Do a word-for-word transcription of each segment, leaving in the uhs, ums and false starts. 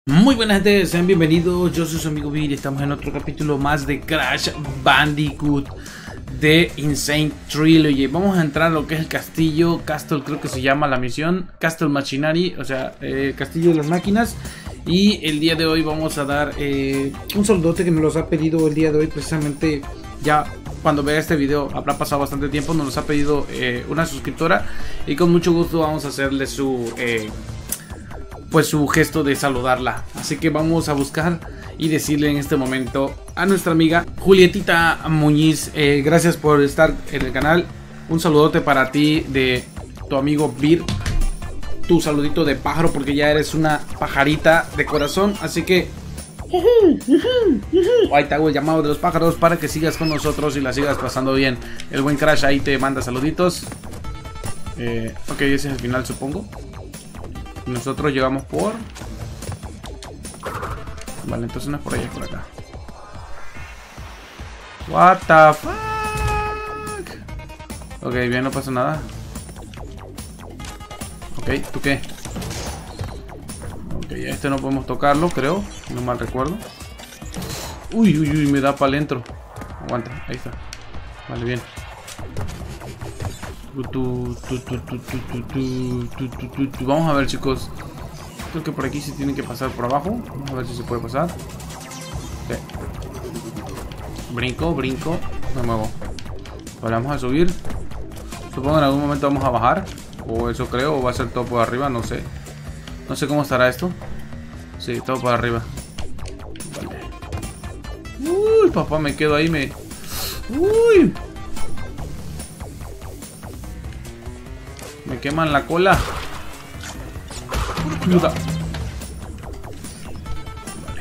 Muy buenas gente, sean bienvenidos, yo soy su amigo Bill y estamos en otro capítulo más de Crash Bandicoot de Insane Trilogy. Vamos a entrar a lo que es el castillo, Castle creo que se llama la misión, Castle Machinery, o sea, eh, castillo de las máquinas. Y el día de hoy vamos a dar eh, un saludote que nos los ha pedido el día de hoy, precisamente ya cuando vea este video habrá pasado bastante tiempo, nos los ha pedido eh, una suscriptora y con mucho gusto vamos a hacerle su... Eh, pues su gesto de saludarla. Así que vamos a buscar y decirle en este momento a nuestra amiga Julietita Muñiz, eh, gracias por estar en el canal. Un saludote para ti de tu amigo Bir, tu saludito de pájaro, porque ya eres una pajarita de corazón. Así que ahí te hago el llamado de los pájaros para que sigas con nosotros y la sigas pasando bien. El buen Crash ahí te manda saluditos. eh, Ok, ese es el final, supongo. Nosotros llegamos por... Vale, entonces no es por allá, es por acá. What the fuck. Ok, bien, no pasa nada. Ok, ¿tú qué? Ok, este no podemos tocarlo, creo. No mal recuerdo. Uy, uy, uy, me da para adentro. Aguanta, ahí está. Vale, bien. Vamos a ver, chicos. Creo que por aquí se tienen que pasar por abajo. Vamos a ver si se puede pasar. Okay. Brinco, brinco. Me muevo. Vale, vamos a subir. Supongo que en algún momento vamos a bajar. O eso creo. O va a ser todo por arriba. No sé. No sé cómo estará esto. Sí, todo por arriba. Vale. Uy, papá, me quedo ahí. Me... Uy. Me queman la cola. Ayuda. Vale.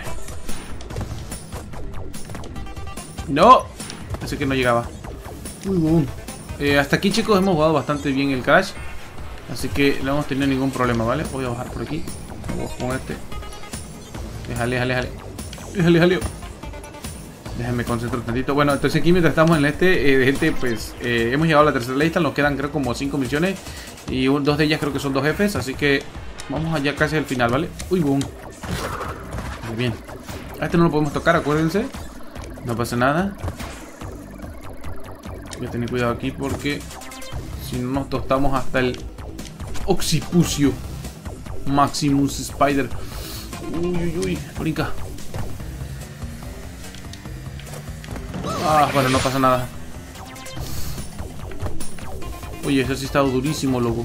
No. Pensé que no llegaba. Uy, boom. Eh, hasta aquí, chicos, hemos jugado bastante bien el Crash. Así que no hemos tenido ningún problema, ¿vale? Voy a bajar por aquí. Vamos con este. Déjale, déjale, déjale. Déjale, déjale. Déjenme concentrar un tantito. Bueno, entonces aquí mientras estamos en este, eh, de gente, pues eh, hemos llegado a la tercera lista. Nos quedan creo como cinco misiones. Y un, dos de ellas creo que son dos jefes. Así que vamos allá casi al final, ¿vale? Uy, boom. Muy bien. A este no lo podemos tocar, acuérdense. No pasa nada. Voy a tener cuidado aquí porque si no nos tostamos hasta el occipucio Maximus Spider. Uy, uy, uy. Brinca. Ah, bueno, no pasa nada. Oye, ese sí ha estado durísimo, loco.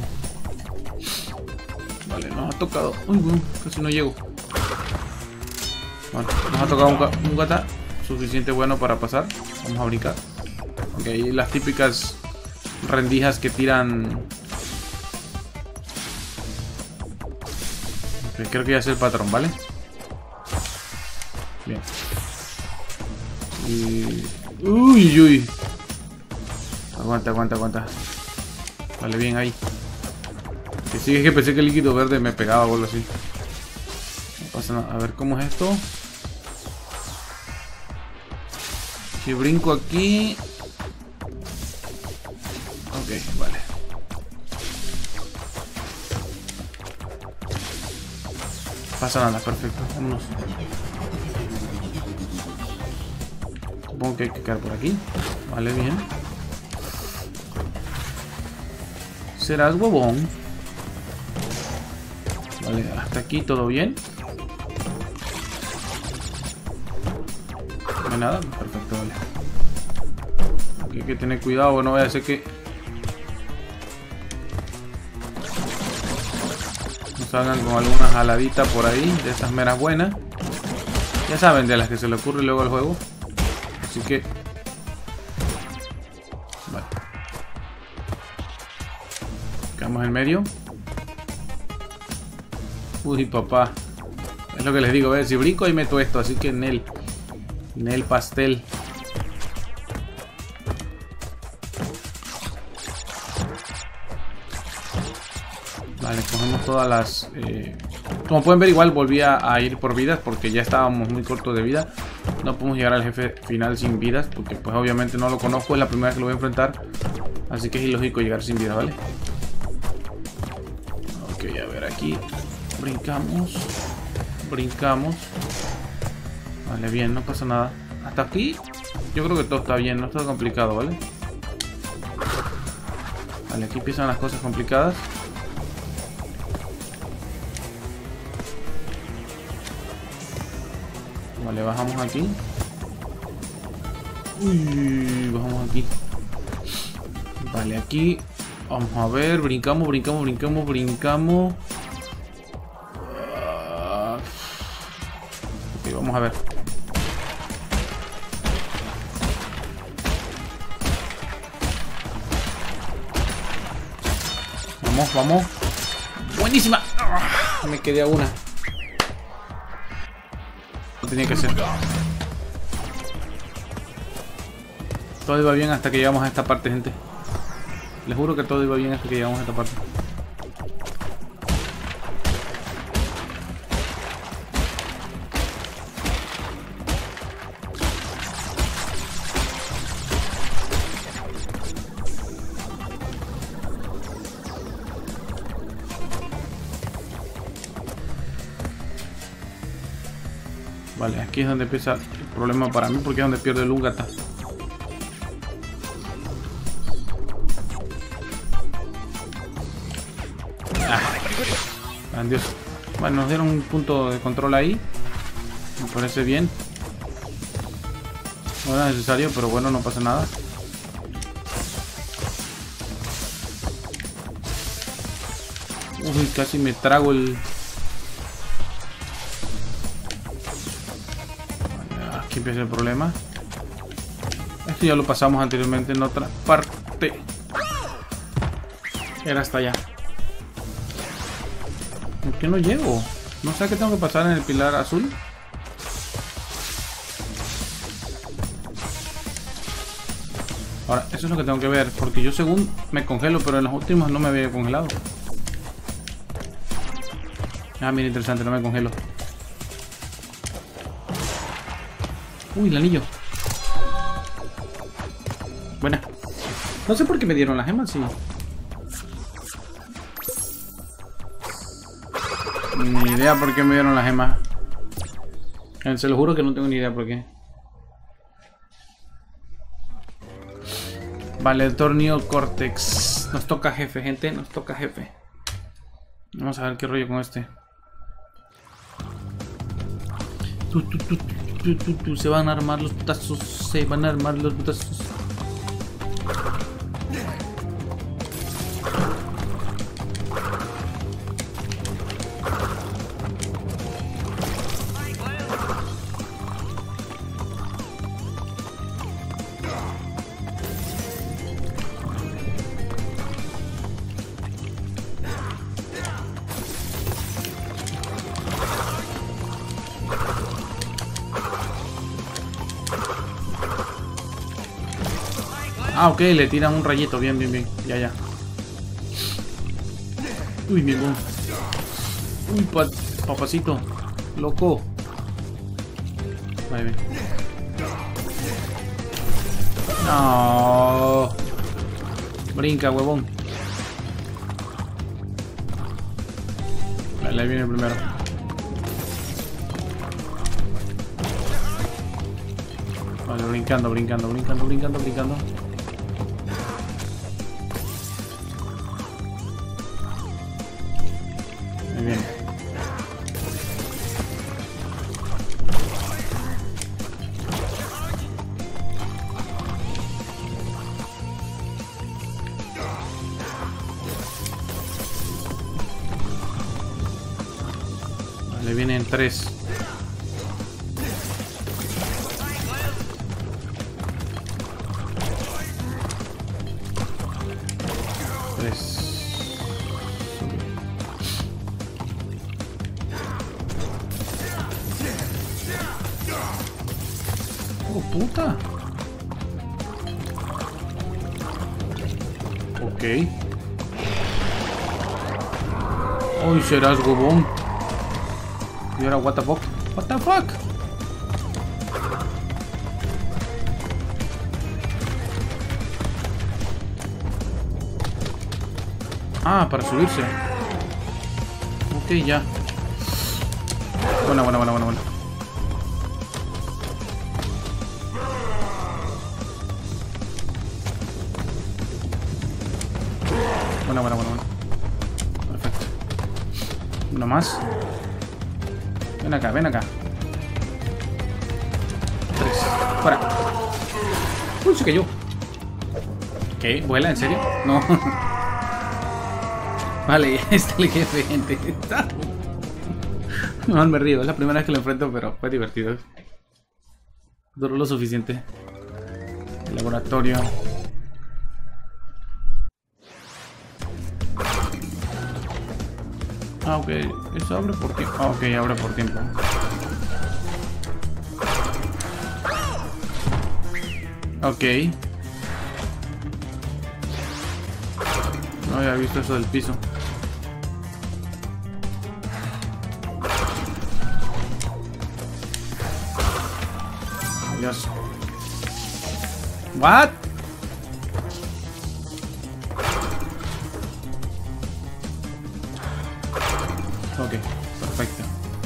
Vale, nos ha tocado. Uy, uy, casi no llego. Bueno, nos ha tocado un, un gata suficiente bueno para pasar. Vamos a brincar. Ok, las típicas rendijas que tiran. Okay, creo que ya es el patrón, ¿vale? Bien. Y... Uy, uy. Aguanta, aguanta, aguanta. Vale, bien ahí. Que sí, es que pensé que el líquido verde me pegaba o algo así. No pasa nada. A ver, ¿cómo es esto? Si brinco aquí... Ok, vale. Pasa nada, perfecto. Vámonos. Supongo que hay que caer por aquí. Vale, bien. Serás huevón. Vale, hasta aquí todo bien. No hay nada, perfecto, vale. Aquí hay que tener cuidado, no vaya a ser que nos salgan con alguna jaladita por ahí, de esas meras buenas. Ya saben, de las que se le ocurre luego al juego. Así que... Vale. Quedamos en medio. Uy, papá. Es lo que les digo, a ver, si brinco y meto esto, así que en el... En el pastel. Vale, cogemos todas las... Eh... Como pueden ver, igual volví a, a ir por vidas porque ya estábamos muy cortos de vida. No podemos llegar al jefe final sin vidas porque pues obviamente no lo conozco, es la primera vez que lo voy a enfrentar. Así que es ilógico llegar sin vida, ¿vale? Ok, a ver aquí. Brincamos. Brincamos. Vale, bien, no pasa nada. Hasta aquí yo creo que todo está bien, no está complicado, ¿vale? Vale, aquí empiezan las cosas complicadas. Vale, bajamos aquí. Uy, bajamos aquí. Vale, aquí. Vamos a ver, brincamos, brincamos, brincamos, brincamos. Uh, ok, vamos a ver. Vamos, vamos. Buenísima. Uh, me quedé a una. No tenía que ser. Todo iba bien hasta que llegamos a esta parte, gente. Les juro que todo iba bien hasta que llegamos a esta parte. Vale, aquí es donde empieza el problema para mí porque es donde pierde el Ungata. Dios. Bueno, nos dieron un punto de control ahí. Me parece bien. No era necesario, pero bueno, no pasa nada. Uy, casi me trago el... Vale, aquí empieza el problema. Esto ya lo pasamos anteriormente en otra parte. Era hasta allá. ¿Por qué no llego? ¿No sé qué tengo que pasar en el pilar azul? Ahora, eso es lo que tengo que ver. Porque yo según me congelo, pero en los últimos no me había congelado. Ah, mira, interesante, no me congelo. Uy, el anillo. Buena. No sé por qué me dieron las gemas, sí. Ni idea por qué me dieron las gemas. Se lo juro que no tengo ni idea por qué. Vale, el torneo Cortex. Nos toca jefe, gente. Nos toca jefe. Vamos a ver qué rollo con este. Tu, tu, tu, tu, tu, tu. Se van a armar los putazos. Se van a armar los putazos. Ah, ok, le tiran un rayito. Bien, bien, bien. Ya, ya. Uy, mi buen. Uy, pa papacito. Loco. Vale, bien. No. Brinca, huevón. Vale, ahí viene el primero. Vale, brincando, brincando, brincando, brincando, brincando. Muy bien. Vale, vienen tres. Tres. Oh, puta. Ok. Uy, serás gobón. Y ahora, what the fuck? What the fuck? Ah, para subirse. Ok, ya. Buena, buena, buena, buena, buena. Buena, buena, buena, buena. Perfecto. Uno más. Ven acá, ven acá. Tres. Fuera. Uy, se cayó. ¿Qué? ¿Vuela? ¿En serio? No. Vale, ya está el jefe, gente. No, me río. Es la primera vez que lo enfrento, pero fue divertido. Duró lo suficiente. El laboratorio. Ah, ok. Eso abre por tiempo. Ah, ok, abre por tiempo. Ok. No había visto eso del piso. Dios. What? Ok, perfecto.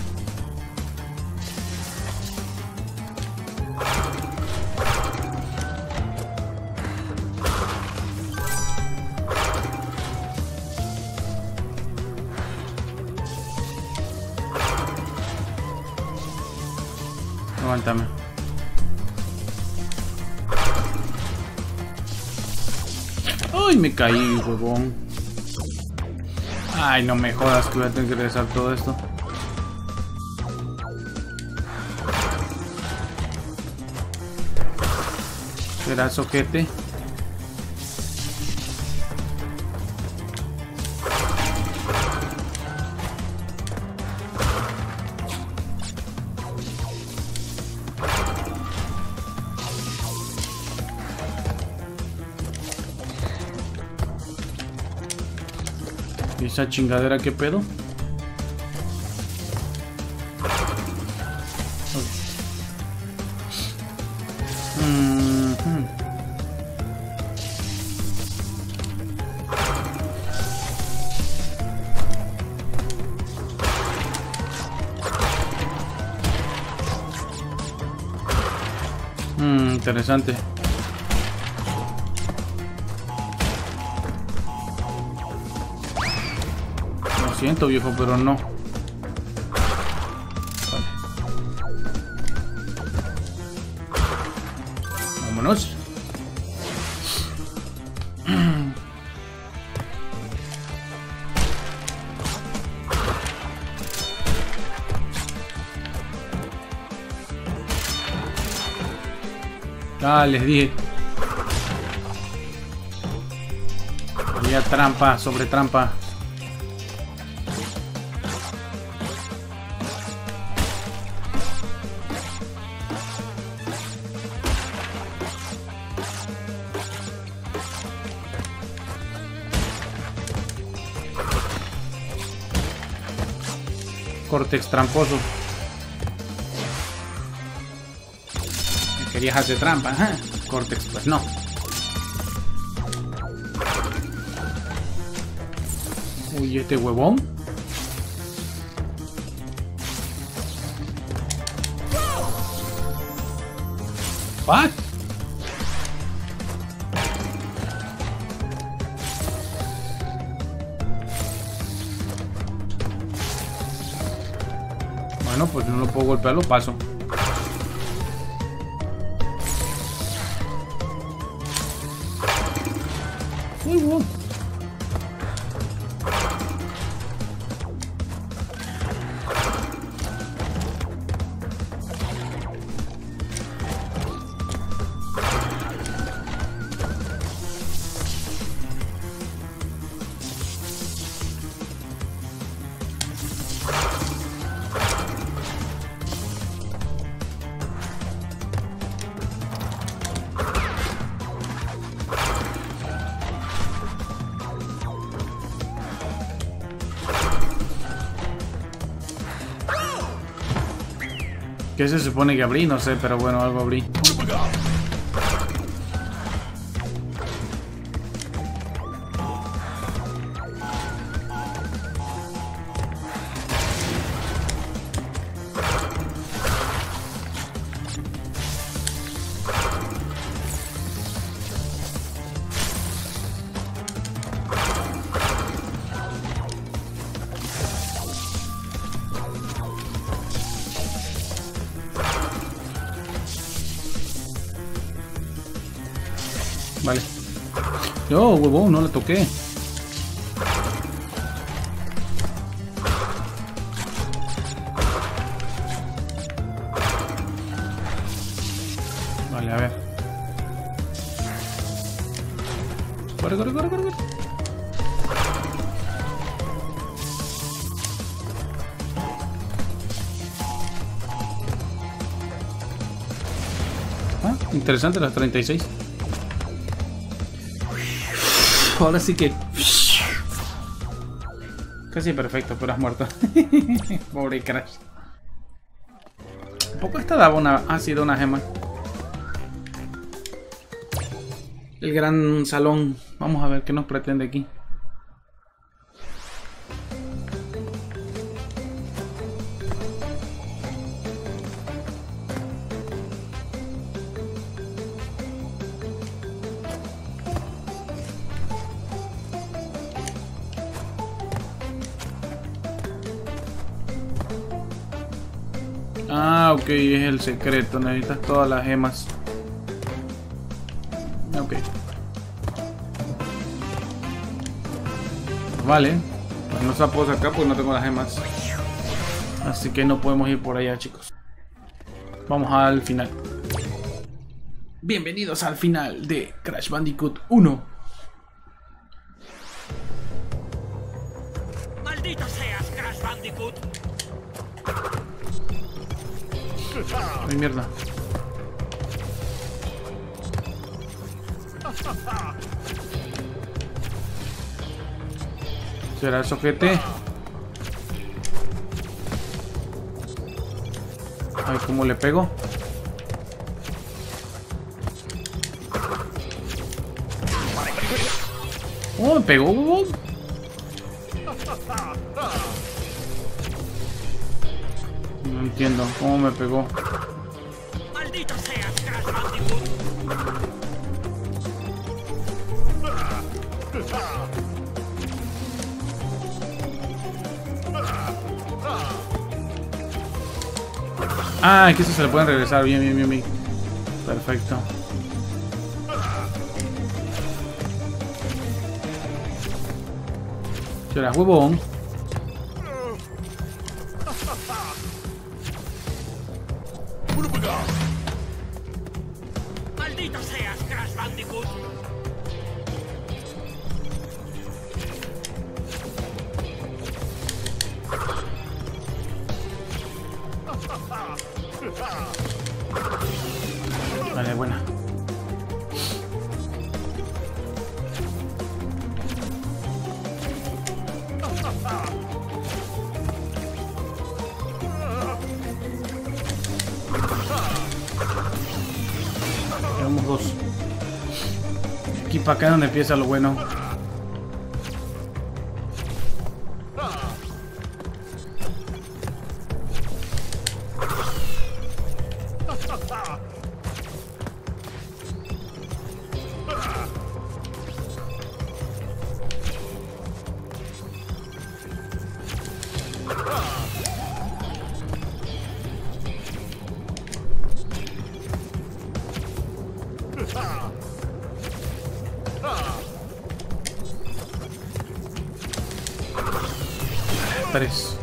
Aguántame. Ay, me caí, huevón. Ay, no me jodas que voy a tener que regresar todo esto. ¿Será sojete? ¿Y esa chingadera qué pedo? Mm-hmm. Mm, interesante. Lo siento, viejo, pero no. Vale. Vámonos. Ah, les dije. Había trampa sobre trampa. Córtex tramposo. Querías hacer trampa, ¿eh? Córtex, pues no. Uy, este huevón. ¿What? Bueno, pues no lo puedo golpear, lo paso. Uy, wow. ¿Qué se supone que abrí? No sé, pero bueno, algo abrí. Vale. No, huevón, no la toqué. Vale, a ver. Corre, corre, corre, corre, corre. Ah, interesante las treinta y seis. Ahora sí que... Casi perfecto, pero has muerto. Pobre Crash. Un poco esta daba una... Ha sido una gema. El gran salón. Vamos a ver qué nos pretende aquí. Ah, ok, es el secreto. Necesitas todas las gemas. Ok. Vale. Pues no se la puedo sacar porque no tengo las gemas. Así que no podemos ir por allá, chicos. Vamos al final. Bienvenidos al final de Crash Bandicoot uno. ¡Maldito seas, Crash Bandicoot! Ay, mierda. ¿Será el sojete? Ay, ¿cómo le pego? Oh, me pegó, huevón. No entiendo cómo me pegó. ¡Maldito seas, Crash Bandicoot! Ah, es que eso se le pueden regresar. Bien, bien, bien, bien. Perfecto. Será huevón. ¡Maldito seas, Crash Bandicoot! Vale, buena. Tenemos dos. Aquí para acá es donde empieza lo bueno. Tres.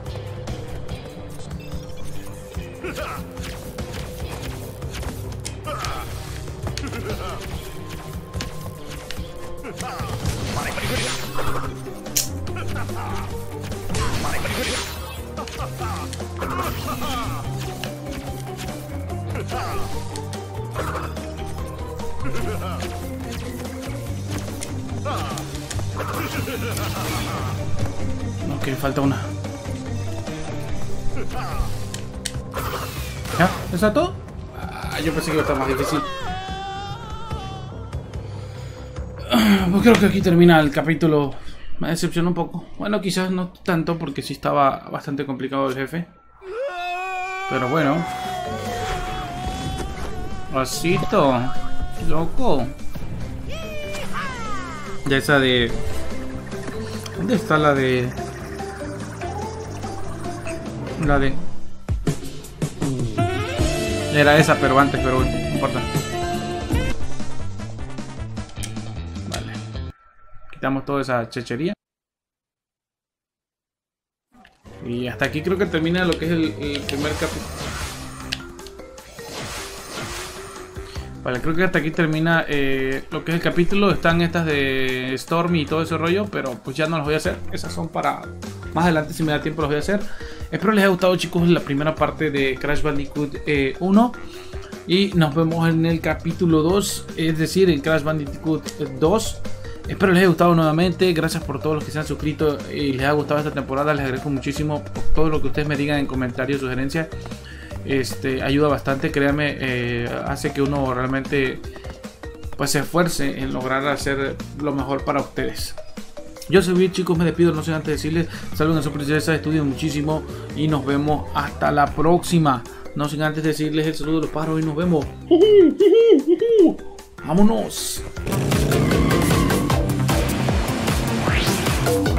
Ok, falta una. ¿Ya? ¿Eso es todo? Ah, yo pensé que iba a estar más difícil. Pues creo que aquí termina el capítulo. Me decepcionó un poco. Bueno, quizás no tanto porque sí estaba bastante complicado el jefe. Pero bueno. Osito. Loco. Ya esa de... ¿Dónde está la de...? La de... Era esa, pero antes, pero bueno, no importa. quitamos toda esa chechería. Y hasta aquí creo que termina lo que es el, el primer capítulo. Vale, creo que hasta aquí termina eh, lo que es el capítulo. Están estas de Stormy y todo ese rollo, pero pues ya no las voy a hacer. Esas son para más adelante, si me da tiempo las voy a hacer. Espero les haya gustado, chicos, la primera parte de Crash Bandicoot eh, uno. Y nos vemos en el capítulo dos, es decir, en Crash Bandicoot dos. Espero les haya gustado nuevamente. Gracias por todos los que se han suscrito y les ha gustado esta temporada. Les agradezco muchísimo por todo lo que ustedes me digan en comentarios, sugerencias. Este, ayuda bastante, créanme, eh, hace que uno realmente pues se esfuerce en lograr hacer lo mejor para ustedes. Yo soy Bill, chicos, me despido, no sé antes de decirles saluden a su princesa, estudien muchísimo y nos vemos hasta la próxima. No sin antes decirles el saludo de los pájaros y nos vemos. ¡Vámonos!